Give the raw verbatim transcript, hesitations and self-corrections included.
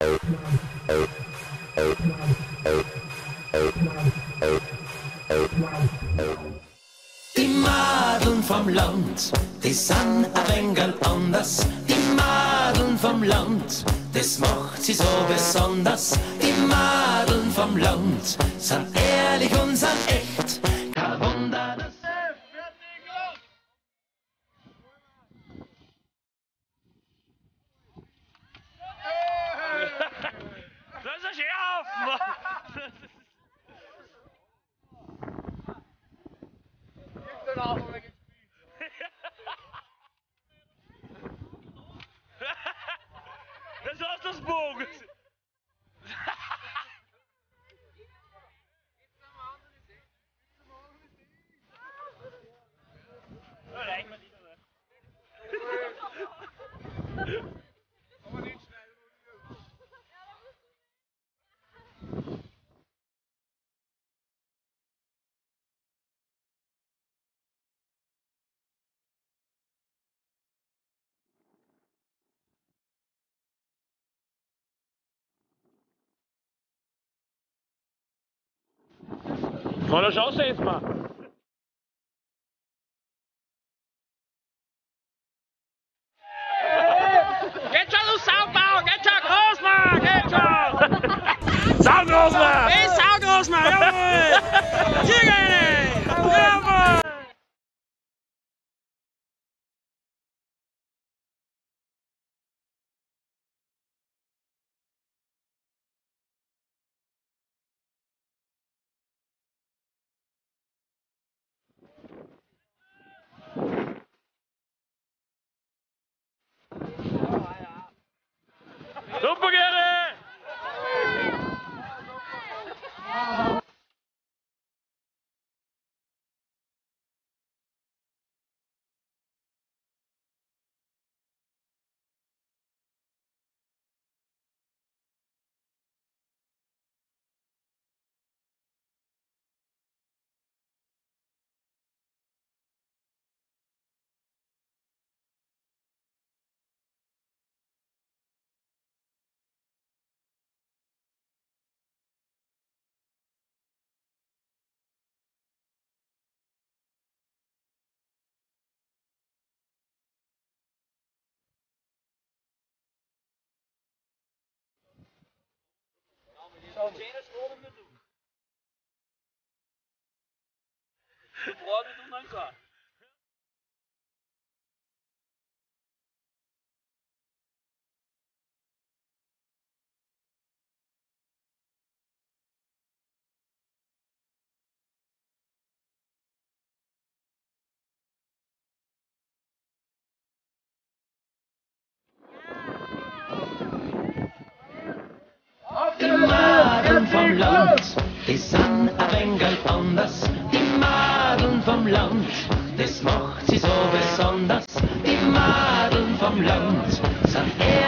Die Madeln vom Land, die sind ein wenig anders. Die Madeln vom Land, das macht sie so besonders. Die Madeln vom Land sind ehrlich und sind echt. Kein Wunder, dass Das ist ein Schärf! Das ist das Bogen! Oder schaust du jetzt mal? Geht schon, du Saubau! Geht schon, Großmann! Geht schon! Saugroßmann! Hey, Saugroßmann! Jawohl! Hier rein! Jawohl! Super gerne! die Madeln vom Land, die sind ein wenig anders. Die Madeln vom Land, das macht sie so besonders. Die Madeln vom Land sind